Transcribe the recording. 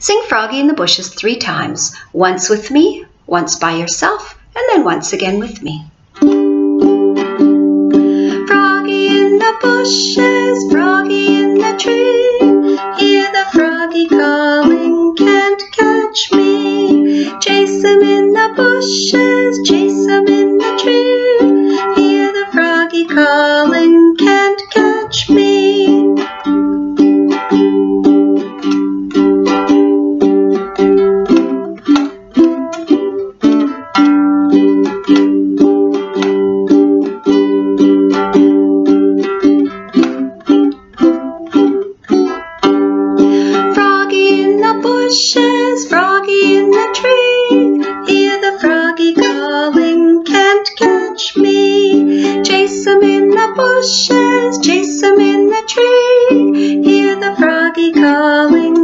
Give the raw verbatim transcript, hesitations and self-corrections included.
Sing Froggy in the Bushes three times, once with me, once by yourself, and then once again with me. Froggy in the bushes, froggy in the tree, hear the froggy calling, can't catch me. Chase him in the bushes, chase him in the tree, hear the froggy calling, can't catch me. Bushes, froggy in the tree, hear the froggy calling, can't catch me. Chase him in the bushes, chase him in the tree, hear the froggy calling,